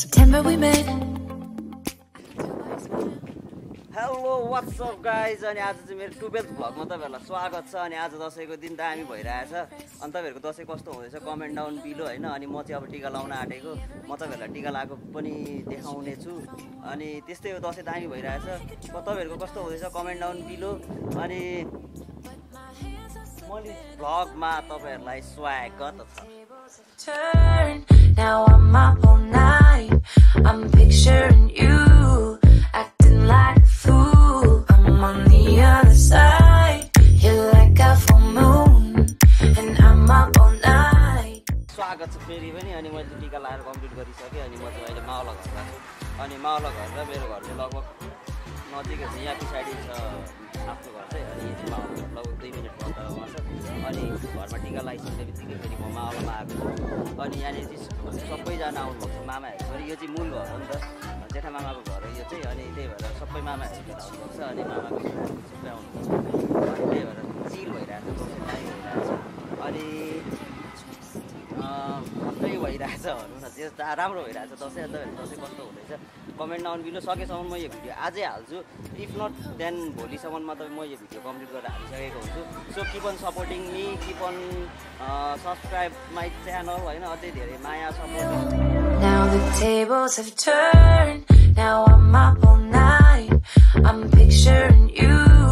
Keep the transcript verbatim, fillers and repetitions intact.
September we met. Hello, what's up guys? अनि आज चाहिँ मेरो ट्वेल्थ भ्लगमा तपाईहरुलाई स्वागत छ। अनि आज दशैंको दिन दामी भइरहेछ। अनि तपाईहरुको दशैं कस्तो हुँदैछ कमेन्ट डाउन बिलो हैन। अनि म चाहिँ अब टीका लाउन आटेको, म तपाईहरुलाई टीका लाएको पनि देखाउने छु। अनि त्यस्तै हो, दशैं दामी भइरहेछ। तपाईहरुको कस्तो हुँदैछ कमेन्ट डाउन बिलो। अनि मैले भ्लगमा तपाईहरुलाई स्वागत छ। Turn, now I'm up all night. I'm picturing you acting like a fool. I'm on the other side. You're like a full moon, and I'm up all night. स्वागत छ फेरि पनि। अनि मैले टीका लाएर कम्प्लिट गरिसके। अनि म चाहिँ अहिले मावला घर गएको छु। अनि मावला घर र मेरो घर चाहिँ लगभग नजिकै छ। यहाँ पछाडि छ आफ्नो घर चाहिँ। अनि यो चाहिँ मावला घर लगभग दुई मिनट अन्तरमा छ। अनि घरमा टीका लगाइसके बित्तिकै फेरि म मावलामा आएको छु। अनि यहाँनिर चाहिँ सबैजना आउनुभएको छ मामाहरू पनि। यो चाहिँ मूल घर हो नि त, जेठा मामाको घर हो यो चाहिँ। अनि त्यही भएर सबै मामाहरू पनि आउनुभएको छ। अनि मामाको सबै आउनुभएको छ। अनि त्यही भएर चिल भइरहेको छ, दसैँ दामी भइरहेको छ। अनि सबै भइरहेछ भनौँ न, त्यो राम्रो भइरहेछ दसैँ। अन्त दसैँ कस्तो हुँदैछ कमेन्ट डाउन बिलो। सकेसम्म म यो भिडियो आजै हाल्छु, इफ नट देन भोलिसम्ममा त म यो भिडियो कम्प्लिट गरेर हालिसकेको हुन्छु। So keep on supporting me, keep on subscribe my channel होइन। अझै धेरै माया support. Now the tables have turned. Now I'm up all night. I'm picturing you